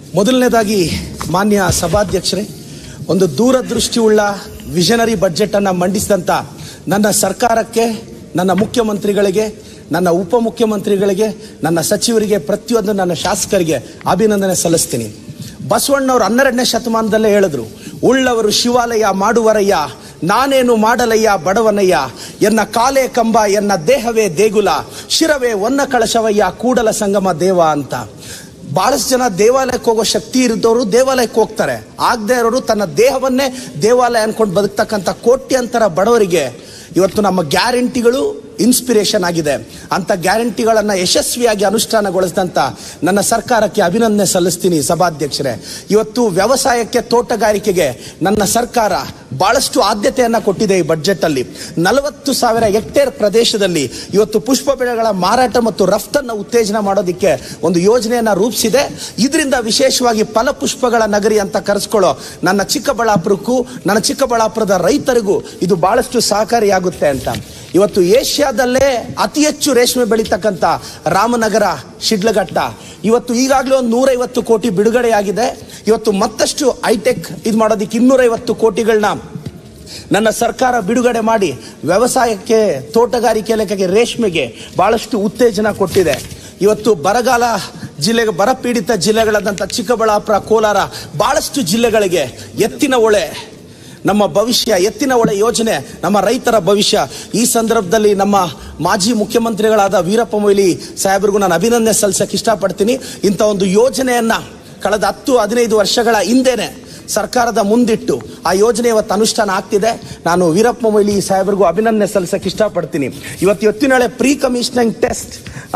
ಮೊದಲನೇದಾಗಿ ಮಾನ್ಯ ಸಭಾಧ್ಯಕ್ಷರೇ, ಒಂದು ದೂರದೃಷ್ಟಿಯುಳ್ಳ ವಿಷನರಿ ಬಜೆಟನ್ನು ಮಂಡಿಸಿದಂಥ ನನ್ನ ಸರ್ಕಾರಕ್ಕೆ, ನನ್ನ ಮುಖ್ಯಮಂತ್ರಿಗಳಿಗೆ, ನನ್ನ ಉಪಮುಖ್ಯಮಂತ್ರಿಗಳಿಗೆ, ನನ್ನ ಸಚಿವರಿಗೆ, ಪ್ರತಿಯೊಂದು ನನ್ನ ಶಾಸಕರಿಗೆ ಅಭಿನಂದನೆ ಸಲ್ಲಿಸ್ತೀನಿ. ಬಸವಣ್ಣವರು 12ನೇ ಶತಮಾನದಲ್ಲೇ ಹೇಳಿದ್ರು, ಉಳ್ಳವರು ಶಿವಾಲಯ ಮಾಡುವರಯ್ಯ, ನಾನೇನು ಮಾಡಲಯ್ಯ ಬಡವನಯ್ಯ, ಎನ್ನ ಕಾಲೇ ಕಂಬ, ಎನ್ನ ದೇಹವೇ ದೇಗುಲ, ಶಿರವೇ ಒನ್ನ ಕಳಶವಯ್ಯ, ಕೂಡಲ ಸಂಗಮ ದೇವ ಅಂತ. ಬಹಳಷ್ಟು ಜನ ದೇವಾಲಯಕ್ಕೆ ಹೋಗೋ ಶಕ್ತಿ ಇರಿದವರು ದೇವಾಲಯಕ್ಕೆ ಹೋಗ್ತಾರೆ. ಆಗದೆ ಇರೋರು ತನ್ನ ದೇಹವನ್ನೇ ದೇವಾಲಯ ಅನ್ಕೊಂಡು ಬದುಕ್ತಕ್ಕಂಥ ಕೋಟ್ಯಾಂತರ ಬಡವರಿಗೆ ಇವತ್ತು ನಮ್ಮ ಗ್ಯಾರಂಟಿಗಳು ಇನ್ಸ್ಪಿರೇಷನ್ ಆಗಿದೆ. ಅಂತ ಗ್ಯಾರಂಟಿಗಳನ್ನು ಯಶಸ್ವಿಯಾಗಿ ಅನುಷ್ಠಾನಗೊಳಿಸಿದಂಥ ನನ್ನ ಸರ್ಕಾರಕ್ಕೆ ಅಭಿನಂದನೆ ಸಲ್ಲಿಸ್ತೀನಿ. ಸಭಾಧ್ಯಕ್ಷರೇ, ಇವತ್ತು ವ್ಯವಸಾಯಕ್ಕೆ, ತೋಟಗಾರಿಕೆಗೆ ನನ್ನ ಸರ್ಕಾರ ಬಹಳಷ್ಟು ಆದ್ಯತೆಯನ್ನು ಕೊಟ್ಟಿದೆ. ಈ ಬಜೆಟಲ್ಲಿ 40,000 ಹೆಕ್ಟೇರ್ ಪ್ರದೇಶದಲ್ಲಿ ಇವತ್ತು ಪುಷ್ಪ ಬೆಳೆಗಳ ಮಾರಾಟ ಮತ್ತು ರಫ್ತನ್ನು ಉತ್ತೇಜನ ಮಾಡೋದಕ್ಕೆ ಒಂದು ಯೋಜನೆಯನ್ನು ರೂಪಿಸಿದೆ. ಇದರಿಂದ ವಿಶೇಷವಾಗಿ ಫಲಪುಷ್ಪಗಳ ನಗರಿ ಅಂತ ಕರೆಸ್ಕೊಳ್ಳೋ ನನ್ನ ಚಿಕ್ಕಬಳ್ಳಾಪುರಕ್ಕೂ, ನನ್ನ ಚಿಕ್ಕಬಳ್ಳಾಪುರದ ರೈತರಿಗೂ ಇದು ಬಹಳಷ್ಟು ಸಹಕಾರಿಯಾಗುತ್ತೆ ಅಂತ. ಇವತ್ತು ಏಷ್ಯಾದಲ್ಲೇ ಅತಿ ಹೆಚ್ಚು ರೇಷ್ಮೆ ಬೆಳೀತಕ್ಕಂಥ ರಾಮನಗರ, ಶಿಡ್ಲಘಟ್ಟ ಇವತ್ತು ಈಗಾಗಲೇ ಒಂದು 150 ಕೋಟಿ ಬಿಡುಗಡೆಯಾಗಿದೆ. ಇವತ್ತು ಮತ್ತಷ್ಟು ಹೈಟೆಕ್ ಇದು ಮಾಡೋದಕ್ಕೆ 250 ಕೋಟಿಗಳನ್ನ ನನ್ನ ಸರ್ಕಾರ ಬಿಡುಗಡೆ ಮಾಡಿ ವ್ಯವಸಾಯಕ್ಕೆ, ತೋಟಗಾರಿಕೆ ಇಲಾಖೆಗೆ, ರೇಷ್ಮೆಗೆ ಬಹಳಷ್ಟು ಉತ್ತೇಜನ ಕೊಟ್ಟಿದೆ. ಇವತ್ತು ಬರಗಾಲ ಜಿಲ್ಲೆಗೆ, ಬರಪೀಡಿತ ಜಿಲ್ಲೆಗಳಾದಂಥ ಚಿಕ್ಕಬಳ್ಳಾಪುರ, ಕೋಲಾರ ಬಹಳಷ್ಟು ಜಿಲ್ಲೆಗಳಿಗೆ ಎತ್ತಿನ ಹೊಳೆ ನಮ್ಮ ಭವಿಷ್ಯ, ಎತ್ತಿನ ಹೊಳೆ ಯೋಜನೆ ನಮ್ಮ ರೈತರ ಭವಿಷ್ಯ. ಈ ಸಂದರ್ಭದಲ್ಲಿ ನಮ್ಮ ಮಾಜಿ ಮುಖ್ಯಮಂತ್ರಿಗಳಾದ ವೀರಪ್ಪ ಮೊಯ್ಲಿ ಸಾಹೇಬ್ರಿಗೂ ನಾನು ಅಭಿನಂದನೆ ಸಲ್ಲಿಸಕ್ಕೆ ಇಷ್ಟಪಡ್ತೀನಿ. ಇಂಥ ಒಂದು ಯೋಜನೆಯನ್ನ ಕಳೆದ 10-15 ವರ್ಷಗಳ ಹಿಂದೆನೆ ಸರ್ಕಾರದ ಮುಂದಿಟ್ಟು ಆ ಯೋಜನೆ ಇವತ್ತು ಅನುಷ್ಠಾನ ಆಗ್ತಿದೆ. ನಾನು ವೀರಪ್ಪ ಮೊಯ್ಲಿ ಸಾಹೇಬ್ರಿಗೂ ಅಭಿನಂದನೆ ಸಲ್ಲಿಸಕ್ಕೆ ಇಷ್ಟಪಡ್ತೀನಿ. ಇವತ್ತು ಎತ್ತಿನಹೊಳೆ ಪ್ರೀ ಕಮಿಷನಿಂಗ್ ಟೆಸ್ಟ್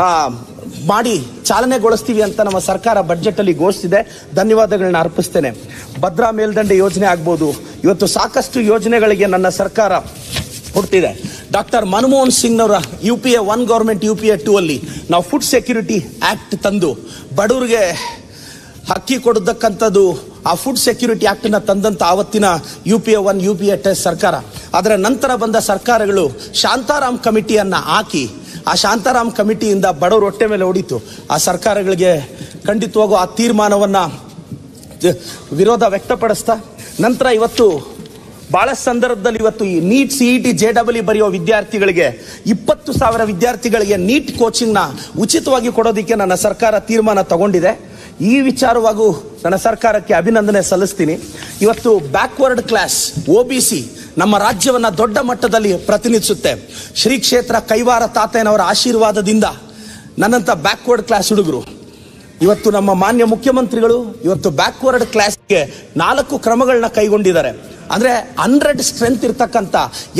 ಮಾಡಿ ಚಾಲನೆಗೊಳಿಸ್ತೀವಿ ಅಂತ ನಮ್ಮ ಸರ್ಕಾರ ಬಜೆಟ್ ಅಲ್ಲಿ ಘೋಷಿಸಿದೆ. ಧನ್ಯವಾದಗಳನ್ನ ಅರ್ಪಿಸ್ತೇನೆ. ಭದ್ರಾ ಮೇಲ್ದಂಡೆ ಯೋಜನೆ ಆಗ್ಬೋದು, ಇವತ್ತು ಸಾಕಷ್ಟು ಯೋಜನೆಗಳಿಗೆ ನನ್ನ ಸರ್ಕಾರ ಕೊಡ್ತಿದೆ. ಡಾಕ್ಟರ್ ಮನಮೋಹನ್ ಸಿಂಗ್ನವರ UPA 1 ಗೌರ್ಮೆಂಟ್ UPA 2 ಅಲ್ಲಿ ನಾವು ಫುಡ್ ಸೆಕ್ಯೂರಿಟಿ ಆಕ್ಟ್ ತಂದು ಬಡವರಿಗೆ ಅಕ್ಕಿ ಕೊಡತಕ್ಕಂಥದ್ದು, ಆ ಫುಡ್ ಸೆಕ್ಯೂರಿಟಿ ಆಕ್ಟ್ ನ ತಂದಂತ ಆವತ್ತಿನ UPA 1 UPA 2 ಸರ್ಕಾರ. ಅದರ ನಂತರ ಬಂದ ಸರ್ಕಾರಗಳು ಶಾಂತಾರಾಮ್ ಕಮಿಟಿಯನ್ನ ಹಾಕಿ, ಆ ಶಾಂತಾರಾಮ್ ಕಮಿಟಿಯಿಂದ ಬಡವರು ಹೊಟ್ಟೆ ಮೇಲೆ ಹೊಡಿತು. ಆ ಸರ್ಕಾರಗಳಿಗೆ ಖಂಡಿತವಾಗೂ ಆ ತೀರ್ಮಾನವನ್ನ ವಿರೋಧ ವ್ಯಕ್ತಪಡಿಸ್ತಾ ನಂತರ ಇವತ್ತು ಬಹಳ ಸಂದರ್ಭದಲ್ಲಿ ಇವತ್ತು ಈ ನೀಟ್, CET, JEE ಬರೆಯೋ ವಿದ್ಯಾರ್ಥಿಗಳಿಗೆ 20,000 ವಿದ್ಯಾರ್ಥಿಗಳಿಗೆ ನೀಟ್ ಕೋಚಿಂಗ್ನ ಉಚಿತವಾಗಿ ಕೊಡೋದಕ್ಕೆ ನನ್ನ ಸರ್ಕಾರ ತೀರ್ಮಾನ ತಗೊಂಡಿದೆ. ಈ ವಿಚಾರವಾಗೂ ನನ್ನ ಸರ್ಕಾರಕ್ಕೆ ಅಭಿನಂದನೆ ಸಲ್ಲಿಸ್ತೀನಿ. ಇವತ್ತು ಬ್ಯಾಕ್ವರ್ಡ್ ಕ್ಲಾಸ್ OBC ನಮ್ಮ ರಾಜ್ಯವನ್ನ ದೊಡ್ಡ ಮಟ್ಟದಲ್ಲಿ ಪ್ರತಿನಿಧಿಸುತ್ತೆ. ಶ್ರೀ ಕ್ಷೇತ್ರ ಕೈವಾರ ತಾತಯ್ಯನವರ ಆಶೀರ್ವಾದದಿಂದ ನನ್ನಂತ ಬ್ಯಾಕ್ವರ್ಡ್ ಕ್ಲಾಸ್ ಹುಡುಗರು ಇವತ್ತು ನಮ್ಮ ಮಾನ್ಯ ಮುಖ್ಯಮಂತ್ರಿಗಳು ಇವತ್ತು ಬ್ಯಾಕ್ವರ್ಡ್ ಕ್ಲಾಸ್ಗೆ 4 ಕ್ರಮಗಳನ್ನ ಕೈಗೊಂಡಿದ್ದಾರೆ. ಅಂದ್ರೆ 100 ಸ್ಟ್ರೆಂತ್ ಇರ್ತಕ್ಕಂಥ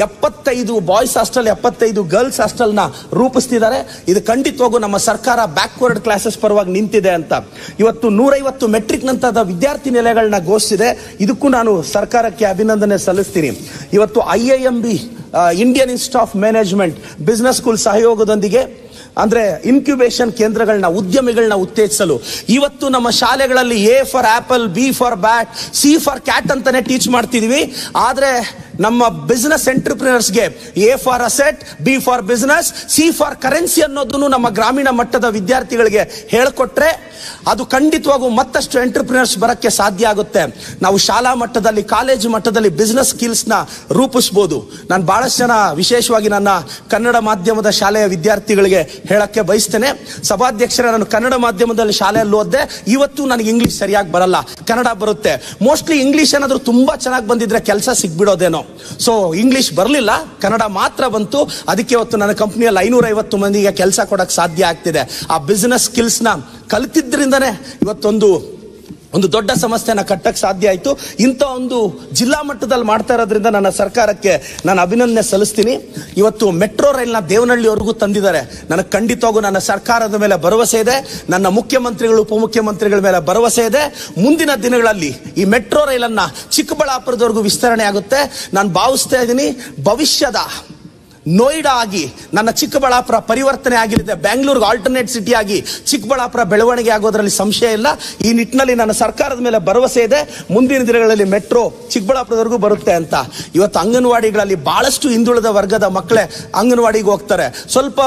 75 ಬಾಯ್ಸ್ ಹಾಸ್ಟೆಲ್, 75 ಗರ್ಲ್ಸ್ ಹಾಸ್ಟೆಲ್ನ ರೂಪಿಸ್ತಿದ್ದಾರೆ. ಇದು ಖಂಡಿತವಾಗೂ ನಮ್ಮ ಸರ್ಕಾರ ಬ್ಯಾಕ್ವರ್ಡ್ ಕ್ಲಾಸಸ್ ಪರವಾಗಿ ನಿಂತಿದೆ ಅಂತ. ಇವತ್ತು 150 ಮೆಟ್ರಿಕ್ ನಂತರದ ವಿದ್ಯಾರ್ಥಿ ನಿಲಯಗಳನ್ನ ಘೋಷಿಸಿದೆ. ಇದಕ್ಕೂ ನಾನು ಸರ್ಕಾರಕ್ಕೆ ಅಭಿನಂದನೆ ಸಲ್ಲಿಸ್ತೀನಿ. ಇವತ್ತು IIMB, Indian institute of management business school ಸಹಯೋಗದೊಂದಿಗೆ ಅಂದ್ರೆ ಇನ್ಕ್ಯುಬೇಷನ್ ಕೇಂದ್ರಗಳನ್ನ, ಉದ್ಯಮಿಗಳನ್ನ ಉತ್ತೇಜಿಸಲು ಇವತ್ತು ನಮ್ಮ ಶಾಲೆಗಳಲ್ಲಿ A for apple, B for bat, C for cat ಅಂತಾನೆ ಟೀಚ್ ಮಾಡ್ತಿದೀವಿ. ಆದ್ರೆ ನಮ್ಮ ಬಿಸ್ನೆಸ್ ಎಂಟರ್ಪ್ರಿನರ್ಸ್ಗೆ A for asset, B for business, C for currency ಅನ್ನೋದನ್ನು ನಮ್ಮ ಗ್ರಾಮೀಣ ಮಟ್ಟದ ವಿದ್ಯಾರ್ಥಿಗಳಿಗೆ ಹೇಳಿಕೊಟ್ರೆ ಅದು ಖಂಡಿತವಾಗೂ ಮತ್ತಷ್ಟು ಎಂಟರ್ಪ್ರಿನರ್ಸ್ ಬರಕ್ಕೆ ಸಾಧ್ಯ ಆಗುತ್ತೆ. ನಾವು ಶಾಲಾ ಮಟ್ಟದಲ್ಲಿ, ಕಾಲೇಜು ಮಟ್ಟದಲ್ಲಿ ಬಿಸ್ನೆಸ್ ಸ್ಕಿಲ್ಸ್ ನ ರೂಪಿಸಬಹುದು. ನಾನು ಬಹಳಷ್ಟು ಜನ, ವಿಶೇಷವಾಗಿ ನನ್ನ ಕನ್ನಡ ಮಾಧ್ಯಮದ ಶಾಲೆಯ ವಿದ್ಯಾರ್ಥಿಗಳಿಗೆ ಹೇಳಕ್ಕೆ ಬಯಸ್ತೇನೆ. ಸಭಾಧ್ಯಕ್ಷರೇ, ನಾನು ಕನ್ನಡ ಮಾಧ್ಯಮದಲ್ಲಿ ಶಾಲೆಯಲ್ಲಿ ಓದಿದೆ. ಇವತ್ತು ನನಗೆ ಇಂಗ್ಲಿಷ್ ಸರಿಯಾಗಿ ಬರಲ್ಲ, ಕನ್ನಡ ಬರುತ್ತೆ. ಮೋಸ್ಟ್ಲಿ ಇಂಗ್ಲಿಷ್ ಏನಾದ್ರು ತುಂಬಾ ಚೆನ್ನಾಗಿ ಬಂದಿದ್ರೆ ಕೆಲಸ ಸಿಗ್ಬಿಡೋದೇನೋ. ಸೊ ಇಂಗ್ಲಿಷ್ ಬರಲಿಲ್ಲ, ಕನ್ನಡ ಮಾತ್ರ ಬಂತು. ಅದಕ್ಕೆ ಇವತ್ತು ನನ್ನ ಕಂಪನಿಯಲ್ಲಿ 550 ಮಂದಿಗೆ ಕೆಲಸ ಕೊಡಕ್ಕೆ ಸಾಧ್ಯ ಆಗ್ತಿದೆ. ಆ ಬಿಸ್ನೆಸ್ ಸ್ಕಿಲ್ಸ್ ನ ಕಲಿತಿದ್ರಿಂದನೇ ಇವತ್ತೊಂದು ದೊಡ್ಡ ಸಮಸ್ಯೆನ ಕಟ್ಟಕ್ಕೆ ಸಾಧ್ಯ ಆಯಿತು. ಇಂಥ ಒಂದು ಜಿಲ್ಲಾ ಮಟ್ಟದಲ್ಲಿ ಮಾಡ್ತಾ ಇರೋದ್ರಿಂದ ನನ್ನ ಸರ್ಕಾರಕ್ಕೆ ನಾನು ಅಭಿನಂದನೆ ಸಲ್ಲಿಸ್ತೀನಿ. ಇವತ್ತು ಮೆಟ್ರೋ ರೈಲ್ನ ದೇವನಹಳ್ಳಿವರೆಗೂ ತಂದಿದ್ದಾರೆ. ನನಗೆ ಖಂಡಿತವಾಗೂ ನನ್ನ ಸರ್ಕಾರದ ಮೇಲೆ ಭರವಸೆ ಇದೆ, ನನ್ನ ಮುಖ್ಯಮಂತ್ರಿಗಳು, ಉಪಮುಖ್ಯಮಂತ್ರಿಗಳ ಮೇಲೆ ಭರವಸೆ ಇದೆ. ಮುಂದಿನ ದಿನಗಳಲ್ಲಿ ಈ ಮೆಟ್ರೋ ರೈಲನ್ನ ಚಿಕ್ಕಬಳ್ಳಾಪುರದವರೆಗೂ ವಿಸ್ತರಣೆ ಆಗುತ್ತೆ. ನಾನು ಭಾವಿಸ್ತಾ ಇದ್ದೀನಿ, ಭವಿಷ್ಯದ ನೋಯ್ಡಾ ಆಗಿ ನನ್ನ ಚಿಕ್ಕಬಳ್ಳಾಪುರ ಪರಿವರ್ತನೆ ಆಗಲಿದೆ. ಬೆಂಗಳೂರಿಗೆ ಆಲ್ಟರ್ನೇಟ್ ಸಿಟಿ ಆಗಿ ಚಿಕ್ಕಬಳ್ಳಾಪುರ ಬೆಳವಣಿಗೆ ಆಗೋದ್ರಲ್ಲಿ ಸಂಶಯ ಇಲ್ಲ. ಈ ನಿಟ್ಟಿನಲ್ಲಿ ನನ್ನ ಸರ್ಕಾರದ ಮೇಲೆ ಭರವಸೆ ಇದೆ. ಮುಂದಿನ ದಿನಗಳಲ್ಲಿ ಮೆಟ್ರೋ ಚಿಕ್ಕಬಳ್ಳಾಪುರದವರೆಗೂ ಬರುತ್ತೆ ಅಂತ. ಇವತ್ತು ಅಂಗನವಾಡಿಗಳಲ್ಲಿ ಬಹಳಷ್ಟು ಹಿಂದುಳಿದ ವರ್ಗದ ಮಕ್ಕಳೇ ಅಂಗನವಾಡಿಗೆ ಹೋಗ್ತಾರೆ. ಸ್ವಲ್ಪ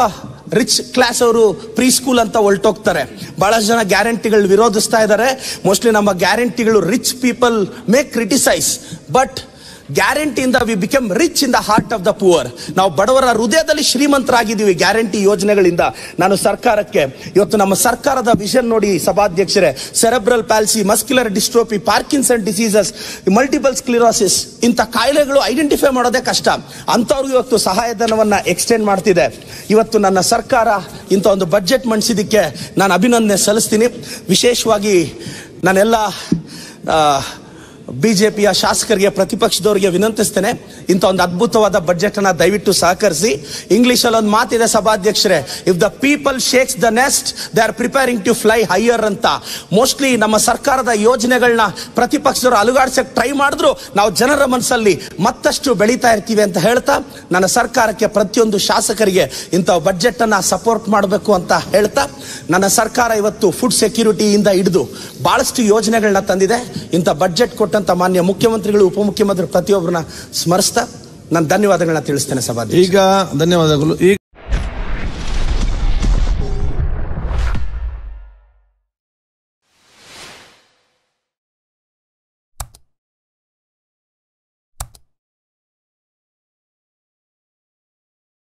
ರಿಚ್ ಕ್ಲಾಸ್ ಅವರು ಪ್ರೀ ಸ್ಕೂಲ್ ಅಂತ ಹೊರಟೋಗ್ತಾರೆ. ಬಹಳಷ್ಟು ಜನ ಗ್ಯಾರಂಟಿಗಳು ವಿರೋಧಿಸ್ತಾ ಇದ್ದಾರೆ. ಮೋಸ್ಟ್ಲಿ ನಮ್ಮ ಗ್ಯಾರಂಟಿಗಳು rich people may criticise, but ಗ್ಯಾರಂಟಿಯಿಂದ we become rich in the heart of the poor. ನಾವು ಬಡವರ ಹೃದಯದಲ್ಲಿ ಶ್ರೀಮಂತರಾಗಿದ್ದೀವಿ ಗ್ಯಾರಂಟಿ ಯೋಜನೆಗಳಿಂದ. ನಾನು ಸರ್ಕಾರಕ್ಕೆ ಇವತ್ತು ನಮ್ಮ ಸರ್ಕಾರದ ವಿಷನ್ ನೋಡಿ ಸಭಾಧ್ಯಕ್ಷರೇ, cerebral palsy, muscular dystrophy, Parkinson diseases, multiple sclerosis ಇಂಥ ಕಾಯಿಲೆಗಳು ಐಡೆಂಟಿಫೈ ಮಾಡೋದೇ ಕಷ್ಟ. ಅಂಥವ್ರಿಗೆ ಇವತ್ತು ಸಹಾಯಧನವನ್ನ ಎಕ್ಸ್ಟೆಂಡ್ ಮಾಡ್ತಿದೆ. ಇವತ್ತು ನನ್ನ ಸರ್ಕಾರ ಇಂಥ ಒಂದು ಬಜೆಟ್ ಮಂಡಿಸಿದ್ದಕ್ಕೆ ನಾನು ಅಭಿನಂದನೆ ಸಲ್ಲಿಸ್ತೀನಿ. ವಿಶೇಷವಾಗಿ ನಾನೆಲ್ಲ ಬಿಜೆಪಿಯ ಶಾಸಕರಿಗೆ, ಪ್ರತಿಪಕ್ಷದವರಿಗೆ ವಿನಂತಿಸ್ತೇನೆ, ಇಂಥ ಒಂದು ಅದ್ಭುತವಾದ ಬಜೆಟ್ ಅನ್ನ ದಯವಿಟ್ಟು ಸಹಕರಿಸಿ. ಇಂಗ್ಲಿಷ್ ಅಲ್ಲಿ ಒಂದು ಮಾತಿದೆ ಸಭಾಧ್ಯಕ್ಷರೇ, if the people shakes the nest they are preparing to fly higher ಅಂತ. ಮೋಸ್ಟ್ಲಿ ನಮ್ಮ ಸರ್ಕಾರದ ಯೋಜನೆಗಳನ್ನ ಪ್ರತಿಪಕ್ಷದವರು ಅಲುಗಾಡ್ಸಕ್ಕೆ ಟ್ರೈ ಮಾಡಿದ್ರು ನಾವು ಜನರ ಮನಸ್ಸಲ್ಲಿ ಮತ್ತಷ್ಟು ಬೆಳೀತಾ ಇರ್ತೀವಿ ಅಂತ ಹೇಳ್ತಾ, ನನ್ನ ಸರ್ಕಾರಕ್ಕೆ ಪ್ರತಿಯೊಂದು ಶಾಸಕರಿಗೆ ಇಂಥ ಬಜೆಟ್ ಅನ್ನ ಸಪೋರ್ಟ್ ಮಾಡಬೇಕು ಅಂತ ಹೇಳ್ತಾ, ನನ್ನ ಸರ್ಕಾರ ಇವತ್ತು ಫುಡ್ ಸೆಕ್ಯೂರಿಟಿಯಿಂದ ಹಿಡಿದು ಬಹಳಷ್ಟು ಯೋಜನೆಗಳನ್ನ ತಂದಿದೆ. ಇಂಥ ಬಜೆಟ್ ಕೊಟ್ಟಂತ ಮಾನ್ಯ ಮುಖ್ಯಮಂತ್ರಿಗಳು, ಉಪಮುಖ್ಯಮಂತ್ರಿ ಪ್ರತಿಯೊಬ್ಬರನ್ನ ಸ್ಮರಿಸ್ತಾ ನಾನು ಧನ್ಯವಾದಗಳನ್ನ ತಿಳಿಸ್ತೇನೆ ಸಭಾಧ್ಯಕ್ಷ. ಈಗ ಧನ್ಯವಾದಗಳು.